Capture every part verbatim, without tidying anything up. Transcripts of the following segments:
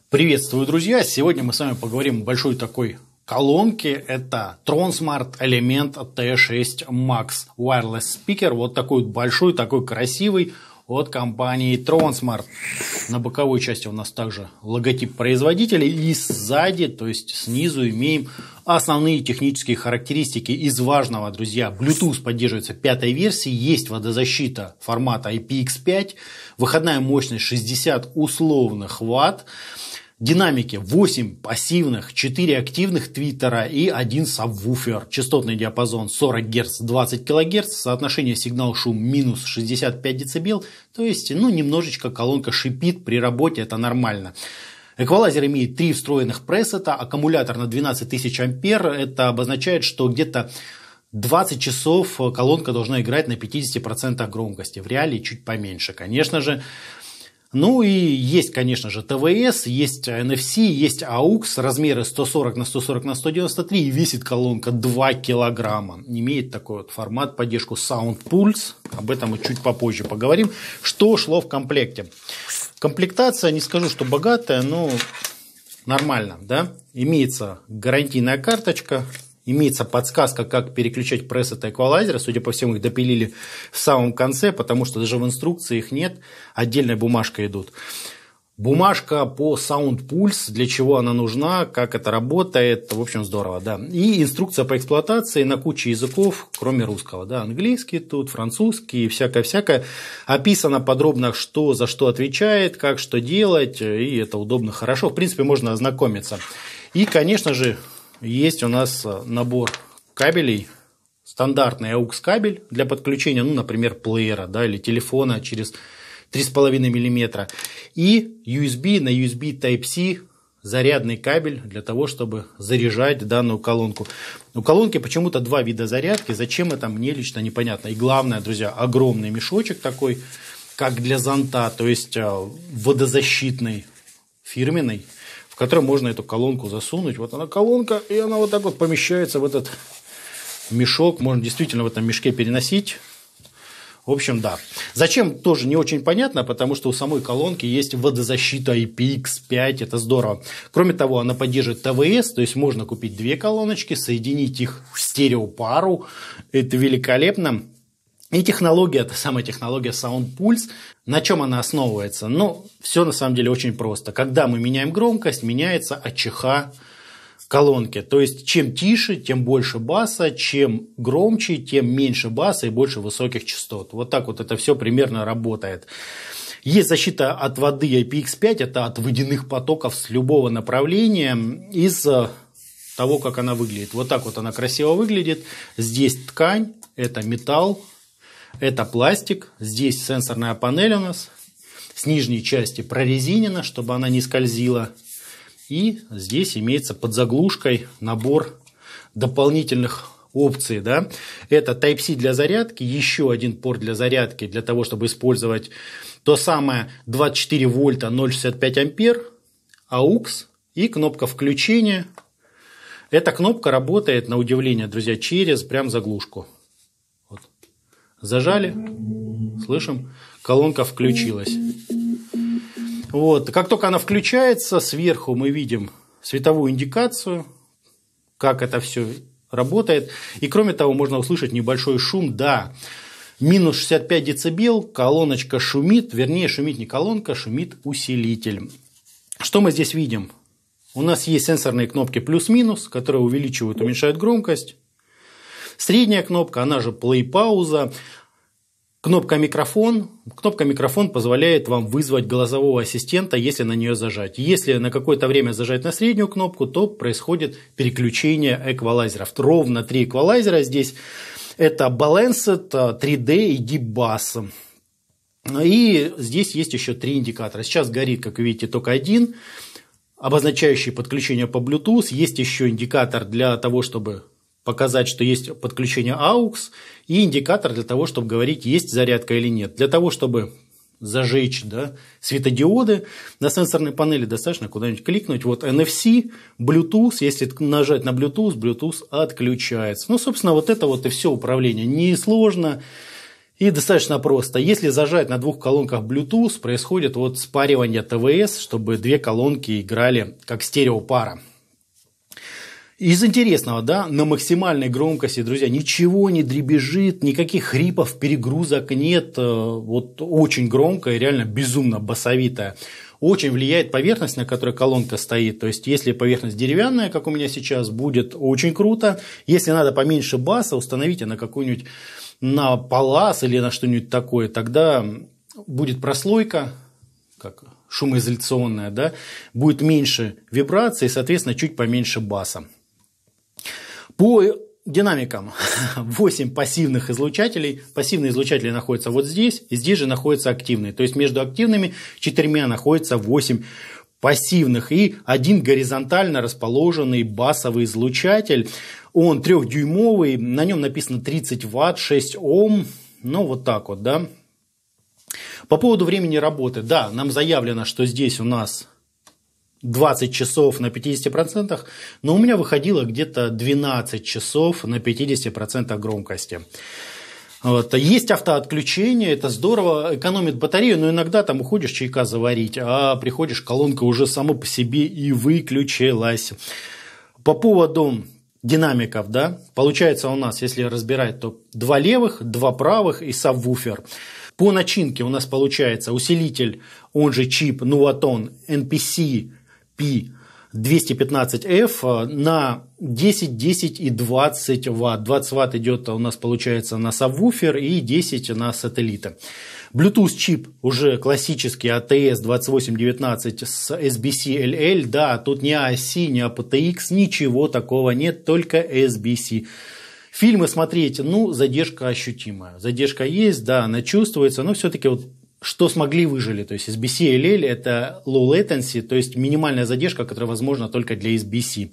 Приветствую, друзья! Сегодня мы с вами поговорим о большой такой колонке. Это Tronsmart Element ти шесть Max Wireless Speaker. Вот такой вот большой, такой красивый от компании Tronsmart. На боковой части у нас также логотип производителя. И сзади, то есть снизу, имеем основные технические характеристики из важного, друзья. Bluetooth поддерживается пятой версии, есть водозащита формата ай пи икс пять, выходная мощность шестьдесят условных ватт, динамики восемь пассивных, четыре активных твиттера и один сабвуфер. Частотный диапазон сорок герц, двадцать килогерц, соотношение сигнал-шум минус шестьдесят пять децибел, то есть ну, немножечко колонка шипит при работе, это нормально. Эквалайзер имеет три встроенных пресета, аккумулятор на двенадцать тысяч ампер. Это обозначает, что где-то двадцать часов колонка должна играть на пятидесяти процентах громкости. В реале чуть поменьше, конечно же. Ну и есть, конечно же, тэ вэ эс, есть эн эф си, есть аукс, размеры сто сорок на сто сорок на сто девяносто три, и весит колонка два килограмма. Имеет такой вот формат, поддержку Sound Pulse, об этом мы чуть попозже поговорим. Что шло в комплекте? Комплектация, не скажу, что богатая, но нормально, да? Имеется гарантийная карточка. Имеется подсказка, как переключать пресет и эквалайзер. Судя по всему, их допилили в самом конце, потому что даже в инструкции их нет. Отдельная бумажка идут. Бумажка по Sound Pulse, для чего она нужна, как это работает. В общем, здорово, да. И инструкция по эксплуатации на куче языков, кроме русского. Да. Английский тут, французский и всякое-всякое. Описано подробно, что за что отвечает, как что делать. И это удобно, хорошо. В принципе, можно ознакомиться. И, конечно же, есть у нас набор кабелей, стандартный аукс кабель для подключения, ну, например, плеера, да, или телефона через три с половиной миллиметра. И ю эс би на ю эс би Type-C зарядный кабель для того, чтобы заряжать данную колонку. У колонки почему-то два вида зарядки. Зачем это, мне лично непонятно. И главное, друзья, огромный мешочек такой, как для зонта, то есть водозащитный, фирменный, в который можно эту колонку засунуть. Вот она колонка, и она вот так вот помещается в этот мешок. Можно действительно в этом мешке переносить. В общем, да. Зачем, тоже не очень понятно, потому что у самой колонки есть водозащита ай пи икс пять. Это здорово. Кроме того, она поддерживает тэ вэ эс, то есть можно купить две колоночки, соединить их в стереопару. Это великолепно. И технология, это самая технология Sound Pulse. На чем она основывается? Ну, все на самом деле очень просто. Когда мы меняем громкость, меняется АЧХ колонки. То есть, чем тише, тем больше баса, чем громче, тем меньше баса и больше высоких частот. Вот так вот это все примерно работает. Есть защита от воды ай пи икс пять, это от водяных потоков с любого направления, из того, как она выглядит. Вот так вот она красиво выглядит. Здесь ткань, это металл. Это пластик, здесь сенсорная панель у нас, с нижней части прорезинена, чтобы она не скользила. И здесь имеется под заглушкой набор дополнительных опций. Да? Это Type-C для зарядки, еще один порт для зарядки, для того, чтобы использовать то самое двадцать четыре вольта ноль целых шестьдесят пять ампер, аукс и кнопка включения. Эта кнопка работает, на удивление, друзья, через прям заглушку. Зажали, слышим, колонка включилась. Вот. Как только она включается, сверху мы видим световую индикацию, как это все работает. И кроме того, можно услышать небольшой шум. Да, минус шестьдесят пять децибел, колоночка шумит, вернее, шумит не колонка, шумит усилитель. Что мы здесь видим? У нас есть сенсорные кнопки плюс-минус, которые увеличивают, уменьшают громкость. Средняя кнопка, она же play-пауза. Кнопка микрофон. Кнопка микрофон позволяет вам вызвать голосового ассистента, если на нее зажать. Если на какое-то время зажать на среднюю кнопку, то происходит переключение эквалайзеров. Ровно три эквалайзера здесь. Это Balanced, три дэ и Deep Bass. И здесь есть еще три индикатора. Сейчас горит, как вы видите, только один, обозначающий подключение по Bluetooth. Есть еще индикатор для того, чтобы показать, что есть подключение аукс, и индикатор для того, чтобы говорить, есть зарядка или нет. Для того, чтобы зажечь, да, светодиоды на сенсорной панели, достаточно куда-нибудь кликнуть. Вот эн эф си, Bluetooth, если нажать на Bluetooth, Bluetooth отключается. Ну, собственно, вот это вот и все управление. Несложно, И достаточно просто. Если зажать на двух колонках Bluetooth, происходит вот спаривание тэ вэ эс, чтобы две колонки играли как стереопара. Из интересного, да, на максимальной громкости, друзья, ничего не дребезжит, никаких хрипов, перегрузок нет. Вот очень громко и реально безумно басовитая. Очень влияет поверхность, на которой колонка стоит. То есть, если поверхность деревянная, как у меня сейчас, будет очень круто. Если надо поменьше баса, установите на какую-нибудь, на палас или на что-нибудь такое. Тогда будет прослойка, как шумоизоляционная, да, будет меньше вибраций, соответственно, чуть поменьше баса. По динамикам восемь пассивных излучателей. Пассивные излучатели находятся вот здесь, и здесь же находятся активные. То есть между активными четырьмя находится восемь пассивных и один горизонтально расположенный басовый излучатель. Он трехдюймовый, на нем написано тридцать ватт, шесть ом. Ну вот так вот, да. По поводу времени работы. Да, нам заявлено, что здесь у нас двадцать часов на пятидесяти процентах, но у меня выходило где-то двенадцать часов на пятидесяти процентах громкости. Вот. Есть автоотключение, это здорово, экономит батарею, но иногда там уходишь чайка заварить, а приходишь, колонка уже сама по себе и выключилась. По поводу динамиков, да, получается у нас, если разбирать, то два левых, два правых и сабвуфер. По начинке у нас получается усилитель, он же чип Nuvoton эн пи си пи двести пятнадцать эф на десять, десять и двадцать ватт. двадцать ватт идет у нас, получается, на сабвуфер и десять на сателлиты. Bluetooth чип уже классический эй ти эс двадцать восемь девятнадцать с эс би си эл эл. Да, тут ни эй си, ни эй пи ти экс, ничего такого нет, только эс би си. Фильмы смотреть, ну, задержка ощутимая. Задержка есть, да, она чувствуется, но все-таки вот что смогли, выжили. То есть эс би си эл эл это low latency, то есть минимальная задержка, которая возможна только для эс би си.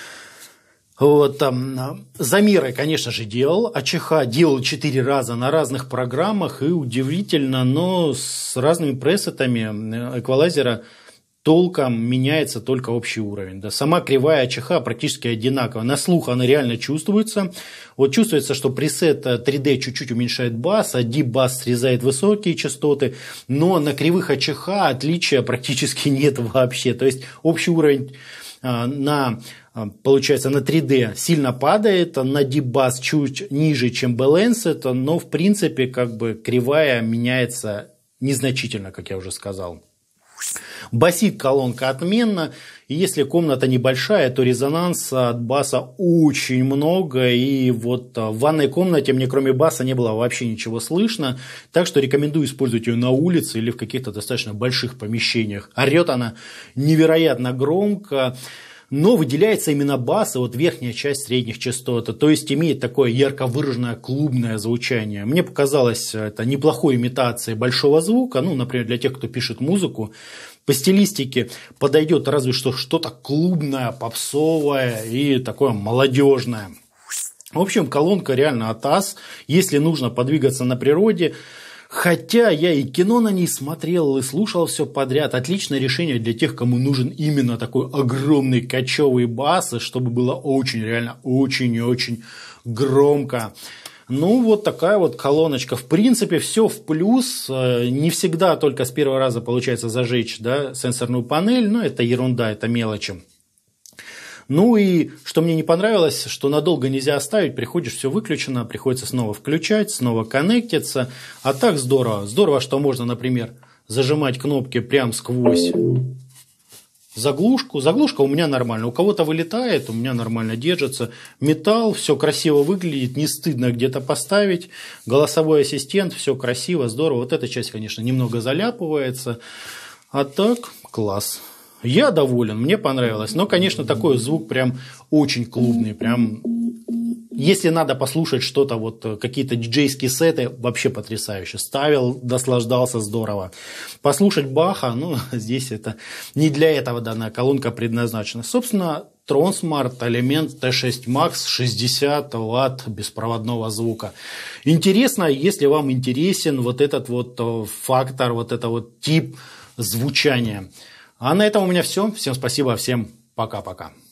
Вот, там, замеры, конечно же, делал. АЧХ делал четыре раза на разных программах. И удивительно, но с разными пресетами эквалайзера толком меняется только общий уровень. Да. Сама кривая АЧХ практически одинаковая. На слух она реально чувствуется. Вот чувствуется, что пресет три дэ чуть-чуть уменьшает бас, а дип бас срезает высокие частоты. Но на кривых АЧХ отличия практически нет вообще. То есть общий уровень на, получается, на три дэ сильно падает, на дип бас чуть ниже, чем Balanced, но в принципе как бы кривая меняется незначительно, как я уже сказал. Басит колонка отменно, и если комната небольшая, то резонанса от баса очень много, и вот в ванной комнате мне кроме баса не было вообще ничего слышно, так что рекомендую использовать ее на улице или в каких-то достаточно больших помещениях. Орет она невероятно громко, но выделяется именно бас и вот верхняя часть средних частот, то есть имеет такое ярко выраженное клубное звучание. Мне показалось это неплохой имитацией большого звука, ну, например, для тех, кто пишет музыку. По стилистике подойдет разве что что-то клубное, попсовое и такое молодежное. В общем, колонка реально атас, если нужно подвигаться на природе. Хотя я и кино на ней смотрел, и слушал все подряд. Отличное решение для тех, кому нужен именно такой огромный кочевый бас, чтобы было очень, реально очень и очень громко. Ну, вот такая вот колоночка. В принципе, все в плюс. Не всегда только с первого раза получается зажечь, да, сенсорную панель, но это ерунда, это мелочи. Ну и что мне не понравилось, что надолго нельзя оставить, приходишь, все выключено, приходится снова включать, снова коннектиться. А так здорово. Здорово, что можно, например, зажимать кнопки прям сквозь заглушку. Заглушка у меня нормально. У кого-то вылетает, у меня нормально держится. Металл, все красиво выглядит, не стыдно где-то поставить. Голосовой ассистент, все красиво, здорово. Вот эта часть, конечно, немного заляпывается. А так, класс. Я доволен, мне понравилось. Но, конечно, такой звук прям очень клубный. Прям, если надо послушать что-то, вот какие-то диджейские сеты, вообще потрясающе. Ставил, наслаждался, здорово. Послушать Баха, ну, здесь это не для этого данная колонка предназначена. Собственно, Tronsmart Element ти шесть макс, шестьдесят ватт беспроводного звука. Интересно, если вам интересен вот этот вот фактор, вот этот вот тип звучания. А на этом у меня все. Всем спасибо, всем пока-пока.